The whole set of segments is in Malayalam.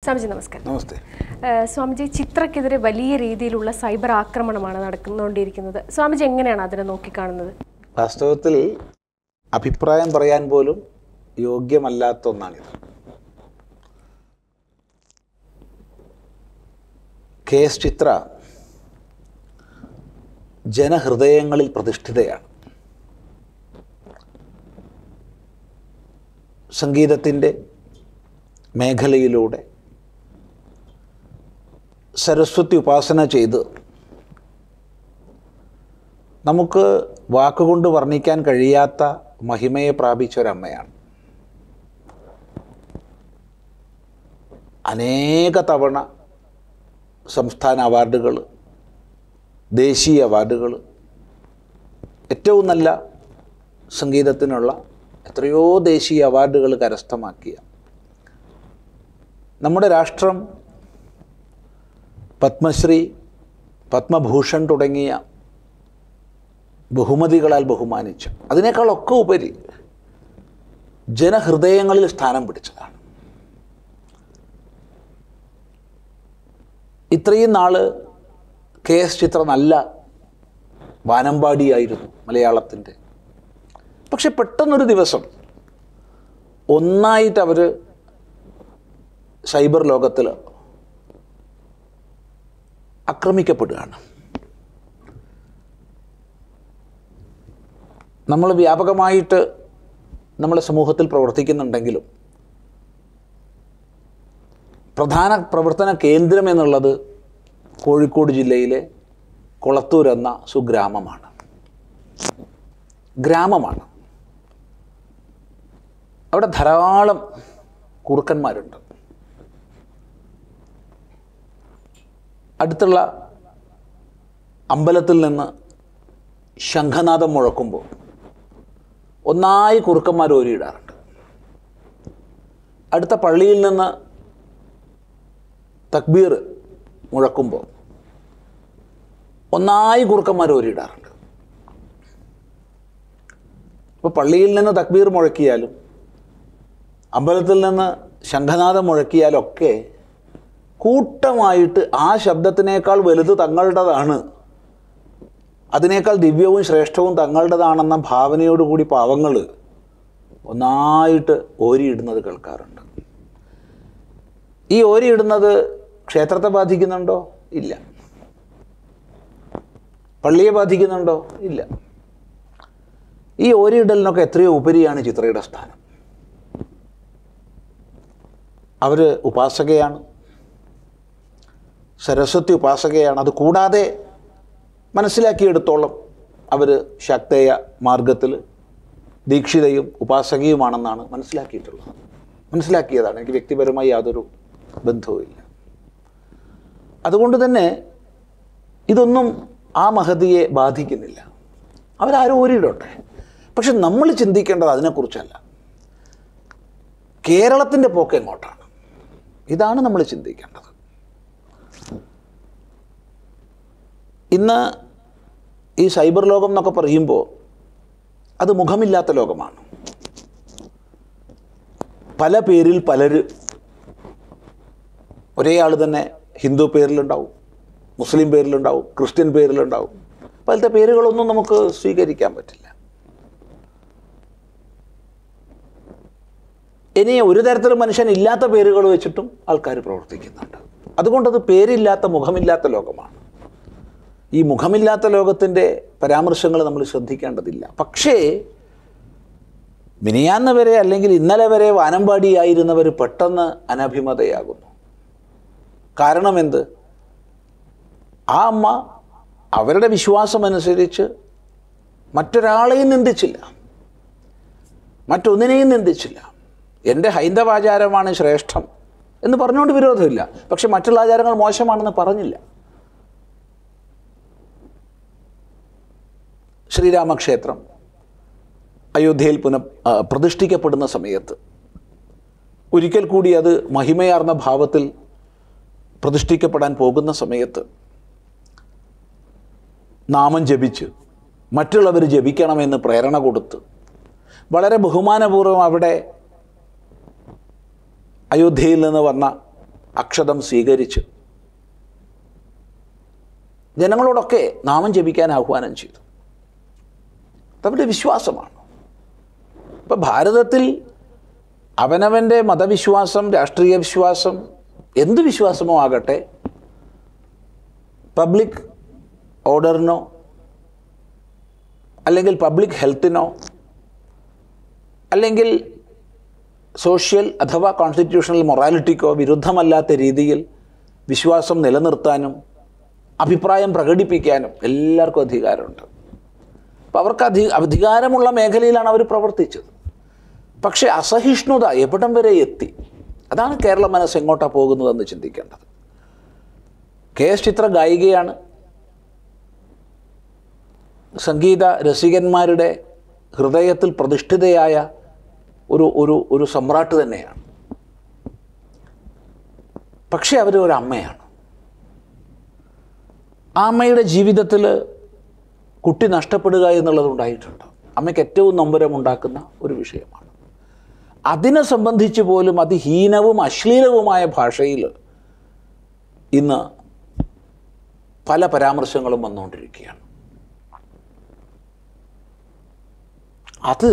സ്വാമിജി നമസ്കാരം. നമസ്തേ. സ്വാമിജി, ചിത്രക്കെതിരെ വലിയ രീതിയിലുള്ള സൈബർ ആക്രമണമാണ് നടന്നുകൊണ്ടിരിക്കുന്നത്. സ്വാമിജി എങ്ങനെയാണ് അതിനെ നോക്കിക്കാണുന്നത്? വാസ്തവത്തിൽ അഭിപ്രായം പറയാൻ പോലും യോഗ്യമല്ലാത്ത ഒന്നാണിത്. KS ചിത്ര ജനഹൃദയങ്ങളിൽ പ്രതിഷ്ഠിതയാണ്. സംഗീതത്തിൻ്റെ മേഖലയിലൂടെ സരസ്വതി ഉപാസന ചെയ്ത് നമുക്ക് വാക്കുകൊണ്ട് വർണ്ണിക്കാൻ കഴിയാത്ത മഹിമയെ പ്രാപിച്ച ഒരമ്മയാണ്. അനേക തവണ സംസ്ഥാന അവാർഡുകൾ, ദേശീയ അവാർഡുകൾ, ഏറ്റവും നല്ല സംഗീതത്തിനുള്ള എത്രയോ ദേശീയ അവാർഡുകൾ കരസ്ഥമാക്കിയ നമ്മുടെ രാഷ്ട്രം പത്മശ്രീ, പത്മഭൂഷൺ തുടങ്ങിയ ബഹുമതികളാൽ ബഹുമാനിച്ച, അതിനേക്കാളൊക്കെ ഉപരി ജനഹൃദയങ്ങളിൽ സ്ഥാനം പിടിച്ചതാണ്. ഇത്രയും നാൾ KS ചിത്ര നല്ല വാനമ്പാടിയായിരുന്നു മലയാളത്തിൻ്റെ. പക്ഷെ പെട്ടെന്നൊരു ദിവസം ഒന്നായിട്ട് അവർ സൈബർ ലോകത്തിൽ ആക്രമിക്കപ്പെടുകയാണ്. നമ്മൾ വ്യാപകമായിട്ട് നമ്മുടെ സമൂഹത്തിൽ പ്രവർത്തിക്കുന്നുണ്ടെങ്കിലും പ്രധാന പ്രവർത്തന കേന്ദ്രം എന്നുള്ളത് കോഴിക്കോട് ജില്ലയിലെ കൊളത്തൂർ എന്ന സുഗ്രാമമാണ്. ഗ്രാമമാണ്. അവിടെ ധാരാളം കുറുക്കന്മാരുണ്ട്. അടുത്തുള്ള അമ്പലത്തിൽ നിന്ന് ശംഖനാദം മുഴക്കുമ്പോൾ ഒന്നായി കുറുക്കന്മാർ ഓരിയിടാറുണ്ട്. അടുത്ത പള്ളിയിൽ നിന്ന് തക്ബീർ മുഴക്കുമ്പോൾ ഒന്നായി കുറുക്കന്മാർ ഓരിയിടാറുണ്ട്. ഇപ്പോൾ പള്ളിയിൽ നിന്ന് തക്ബീർ മുഴക്കിയാലും അമ്പലത്തിൽ നിന്ന് ശംഖനാദം മുഴക്കിയാലൊക്കെ കൂട്ടമായിട്ട് ആ ശബ്ദത്തിനേക്കാൾ വലുത് തങ്ങളുടേതാണ്, അതിനേക്കാൾ ദിവ്യവും ശ്രേഷ്ഠവും തങ്ങളുടേതാണെന്ന ഭാവനയോടുകൂടി പാവങ്ങൾ ഒന്നായിട്ട് ഓരിയിടുന്നത് കേൾക്കാറുണ്ട്. ഈ ഓരിയിടുന്നത് ക്ഷേത്രത്തെ ബാധിക്കുന്നുണ്ടോ? ഇല്ല. പള്ളിയെ ബാധിക്കുന്നുണ്ടോ? ഇല്ല. ഈ ഓരിയിടലിനൊക്കെ എത്രയോ ഉപരിയാണ് ചിത്രയുടെ സ്ഥാനം. അവർ ഉപാസകയാണ്, സരസ്വതി ഉപാസകയാണ്. അതുകൂടാതെ മനസ്സിലാക്കിയെടുത്തോളം അവർ ശാക്തേയ മാർഗത്തിൽ ദീക്ഷിതയും ഉപാസകയുമാണെന്നാണ് മനസ്സിലാക്കിയതാണ്. എനിക്ക് വ്യക്തിപരമായി യാതൊരു ബന്ധവുമില്ല. അതുകൊണ്ട് തന്നെ ഇതൊന്നും ആ മഹതിയെ ബാധിക്കുന്നില്ല. അവരാരും ഓരിയിടട്ടെ. പക്ഷെ നമ്മൾ ചിന്തിക്കേണ്ടത് അതിനെക്കുറിച്ചല്ല, കേരളത്തിൻ്റെ പോക്ക് എങ്ങോട്ടാണ്, ഇതാണ് നമ്മൾ ചിന്തിക്കേണ്ടത്. ഇന്ന് ഈ സൈബർ ലോകം എന്നൊക്കെ പറയുമ്പോൾ അത് മുഖമില്ലാത്ത ലോകമാണ്. പല പേരിൽ പലര്, ഒരേ ആൾ തന്നെ ഹിന്ദു പേരിലുണ്ടാവും, മുസ്ലിം പേരിലുണ്ടാവും, ക്രിസ്ത്യൻ പേരിലുണ്ടാവും. പോലത്തെ പേരുകളൊന്നും നമുക്ക് സ്വീകരിക്കാൻ പറ്റില്ല. ഇനി ഒരു തരത്തിലും മനുഷ്യൻ ഇല്ലാത്ത പേരുകൾ വെച്ചിട്ടും ആൾക്കാർ പ്രവർത്തിക്കുന്നുണ്ട്. അതുകൊണ്ടത് പേരില്ലാത്ത, മുഖമില്ലാത്ത ലോകമാണ്. ഈ മുഖമില്ലാത്ത ലോകത്തിൻ്റെ പരാമർശങ്ങൾ നമ്മൾ ശ്രദ്ധിക്കേണ്ടതില്ല. പക്ഷേ മിനിയാന്ന് വരെ അല്ലെങ്കിൽ ഇന്നലെ വരെ വാനമ്പാടിയായിരുന്നവർ പെട്ടെന്ന് അനഭിമതയാകുന്നു. കാരണം എന്ത്? ആ അമ്മ അവരുടെ വിശ്വാസമനുസരിച്ച് മറ്റൊരാളെയും നിന്ദിച്ചില്ല, മറ്റൊന്നിനെയും നിന്ദിച്ചില്ല. എൻ്റെ ഹൈന്ദവാചാരമാണ് ശ്രേഷ്ഠം എന്ന് പറഞ്ഞുകൊണ്ട് വിരോധമില്ല. പക്ഷെ മറ്റുള്ള ആചാരങ്ങൾ മോശമാണെന്ന് പറഞ്ഞില്ല. ശ്രീരാമക്ഷേത്രം അയോധ്യയിൽ പ്രതിഷ്ഠിക്കപ്പെടുന്ന സമയത്ത് ഒരിക്കൽ കൂടി അത് മഹിമയാർന്ന ഭാവത്തിൽ പ്രതിഷ്ഠിക്കപ്പെടാൻ പോകുന്ന സമയത്ത് നാമം ജപിച്ച് മറ്റുള്ളവർ ജപിക്കണമെന്ന് പ്രേരണ കൊടുത്ത് വളരെ ബഹുമാനപൂർവ്വം അവിടെ അയോധ്യയിൽ നിന്ന് വന്ന അക്ഷതം സ്വീകരിച്ച് ജനങ്ങളോടൊക്കെ നാമം ജപിക്കാൻ ആഹ്വാനം ചെയ്തു. അതവരുടെ വിശ്വാസമാണ്. ഇപ്പം ഭാരതത്തിൽ അവനവൻ്റെ മതവിശ്വാസം, രാഷ്ട്രീയ വിശ്വാസം, എന്ത് വിശ്വാസമോ ആകട്ടെ, പബ്ലിക് ഓർഡറിനോ അല്ലെങ്കിൽ പബ്ലിക് ഹെൽത്തിനോ അല്ലെങ്കിൽ സോഷ്യൽ അഥവാ കോൺസ്റ്റിറ്റ്യൂഷണൽ മൊറാലിറ്റിക്കോ വിരുദ്ധമല്ലാത്ത രീതിയിൽ വിശ്വാസം നിലനിർത്താനും അഭിപ്രായം പ്രകടിപ്പിക്കാനും എല്ലാവർക്കും അധികാരമുണ്ട്. അപ്പോൾ അവർക്ക് അധികാരമുള്ള മേഖലയിലാണ് അവർ പ്രവർത്തിച്ചത്. പക്ഷേ അസഹിഷ്ണുത എവിടം വരെ എത്തി? അതാണ് കേരള മനസ്സ് എങ്ങോട്ടാണ് പോകുന്നതെന്ന് ചിന്തിക്കേണ്ടത്. KS ചിത്ര ഗായികയാണ്, സംഗീത രസികന്മാരുടെ ഹൃദയത്തിൽ പ്രതിഷ്ഠിതയായ ഒരു സമ്രാട്ട് തന്നെയാണ്. പക്ഷേ അവർ ഒരു അമ്മയാണ്. ആ അമ്മയുടെ ജീവിതത്തിൽ കുട്ടി നഷ്ടപ്പെടുക എന്നുള്ളത് ഉണ്ടായിട്ടുണ്ട്. അമ്മയ്ക്ക് ഏറ്റവും നൊമ്പരമുണ്ടാക്കുന്ന ഒരു വിഷയമാണ്. അതിനെ സംബന്ധിച്ച് പോലും അതിഹീനവും അശ്ലീലവുമായ ഭാഷയിൽ ഇന്ന് പല പരാമർശങ്ങളും വന്നുകൊണ്ടിരിക്കുകയാണ്. അത്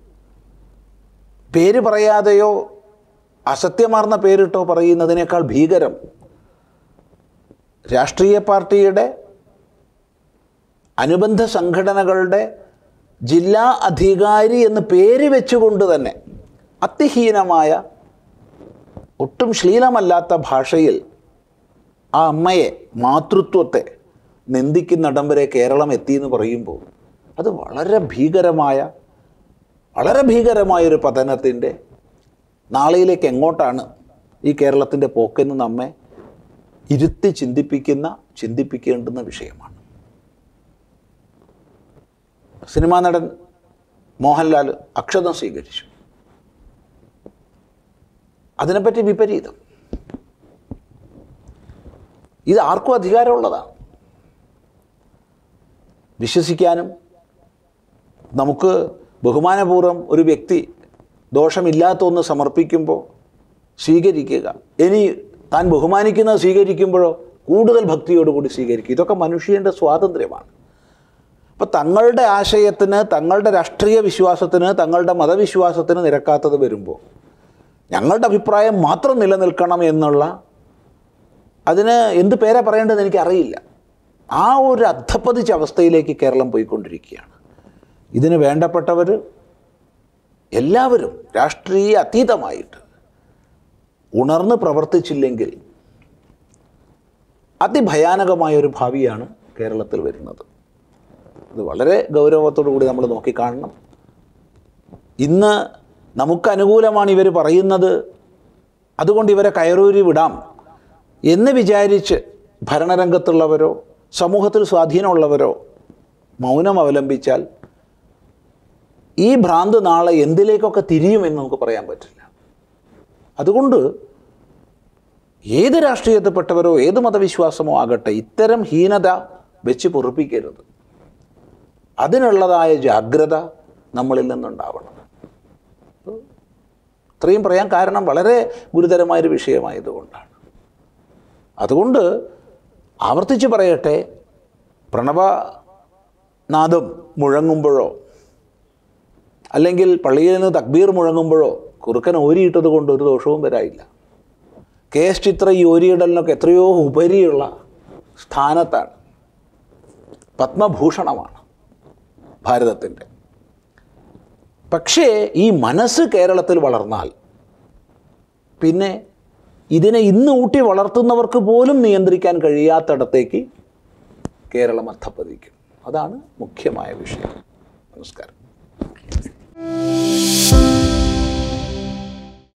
പേര് പറയാതെയോ അസത്യമാർന്ന പേരിട്ടോ പറയുന്നതിനേക്കാൾ ഭീകരം രാഷ്ട്രീയ പാർട്ടിയുടെ അനുബന്ധ സംഘടനകളുടെ ജില്ലാ അധികാരി എന്ന് പേര് വെച്ചുകൊണ്ട് തന്നെ അതിഹീനമായ ഒട്ടും ശ്ലീലമല്ലാത്ത ഭാഷയിൽ ആ അമ്മയെ, മാതൃത്വത്തെ നിന്ദിക്കുന്നിടം വരെ കേരളം എത്തിയെന്ന് പറയുമ്പോൾ അത് വളരെ ഭീകരമായൊരു പതനത്തിൻ്റെ നാളെയിലേക്ക് എങ്ങോട്ടാണ് ഈ കേരളത്തിൻ്റെ പോക്കെന്ന് നമ്മെ ഇരുത്തി ചിന്തിപ്പിക്കേണ്ടുന്ന വിഷയമാണ്. സിനിമാ നടൻ മോഹൻലാൽ അക്ഷതം സ്വീകരിച്ചു. അതിനെപ്പറ്റി വിപരീതം. ഇത് ആർക്കും അധികാരമുള്ളതാണ്. വിശ്വസിക്കാനും നമുക്ക് ബഹുമാനപൂർവ്വം ഒരു വ്യക്തി ദോഷമില്ലാത്ത ഒന്ന് സമർപ്പിക്കുമ്പോൾ സ്വീകരിക്കുക, ഇനി താൻ ബഹുമാനിക്കുന്നത് സ്വീകരിക്കുമ്പോഴോ കൂടുതൽ ഭക്തിയോടുകൂടി സ്വീകരിക്കുക. ഇതൊക്കെ മനുഷ്യൻ്റെ സ്വാതന്ത്ര്യമാണ്. അപ്പോൾ തങ്ങളുടെ ആശയത്തിന്, തങ്ങളുടെ രാഷ്ട്രീയ വിശ്വാസത്തിന്, തങ്ങളുടെ മതവിശ്വാസത്തിന് നിരക്കാത്തത് വരുമ്പോൾ ഞങ്ങളുടെ അഭിപ്രായം മാത്രം നിലനിൽക്കണം എന്നുള്ള, അതിന് എന്ത് പേരാ പറയേണ്ടതെന്ന് എനിക്കറിയില്ല, ആ ഒരു അധപ്പതിച്ച അവസ്ഥയിലേക്ക് കേരളം പോയിക്കൊണ്ടിരിക്കുകയാണ്. ഇതിന് വേണ്ടപ്പെട്ടവർ എല്ലാവരും രാഷ്ട്രീയ അതീതമായിട്ട് ഉണർന്ന് പ്രവർത്തിച്ചില്ലെങ്കിൽ അതിഭയാനകമായൊരു ഭാവിയാണ് കേരളത്തിൽ വരുന്നത്. ഇത് വളരെ ഗൗരവത്തോടു കൂടി നമ്മൾ നോക്കിക്കാണണം. ഇന്ന് നമുക്ക് അനുകൂലമാണ് ഇവർ പറയുന്നത്, അതുകൊണ്ട് ഇവരെ കയറൂരി വിടാം എന്ന് വിചാരിച്ച് ഭരണരംഗത്തുള്ളവരോ സമൂഹത്തിൽ സ്വാധീനമുള്ളവരോ മൗനം അവലംബിച്ചാൽ ഈ ഭ്രാന്ത് നാളെ എന്തിലേക്കൊക്കെ തിരിയുമെന്ന് നമുക്ക് പറയാൻ പറ്റില്ല. അതുകൊണ്ട് ഏത് രാഷ്ട്രീയത്തിൽപ്പെട്ടവരോ ഏത് മതവിശ്വാസമോ ആകട്ടെ, ഇത്തരം ഹീനത വെച്ച് പൊറുപ്പിക്കരുത്. അതിനുള്ളതായ ജാഗ്രത നമ്മളിൽ നിന്നുണ്ടാവണം. ഇത്രയും പറയാൻ കാരണം വളരെ ഗുരുതരമായൊരു വിഷയമായതുകൊണ്ടാണ്. അതുകൊണ്ട് ആവർത്തിച്ച് പറയട്ടെ, പ്രണവനാദം മുഴങ്ങുമ്പോഴോ അല്ലെങ്കിൽ പള്ളിയിൽ നിന്ന് തക്ബീർ മുഴങ്ങുമ്പോഴോ കുറുക്കൻ ഓരിയിട്ടത് കൊണ്ട് ഒരു ദോഷവും വരായില്ല. KS ചിത്ര ഈ ഓരിയിടലിനൊക്കെ എത്രയോ ഉപരിയുള്ള സ്ഥാനത്താണ്. പത്മഭൂഷണമാണ് ഭാരതത്തിൻ്റെ. പക്ഷേ ഈ മനസ്സ് കേരളത്തിൽ വളർന്നാൽ പിന്നെ ഇതിനെ ഇന്ന് ഊട്ടി വളർത്തുന്നവർക്ക് പോലും നിയന്ത്രിക്കാൻ കഴിയാത്തിടത്തേക്ക് കേരളം അധപ്പതിക്കും. അതാണ് മുഖ്യമായ വിഷയം. നമസ്കാരം.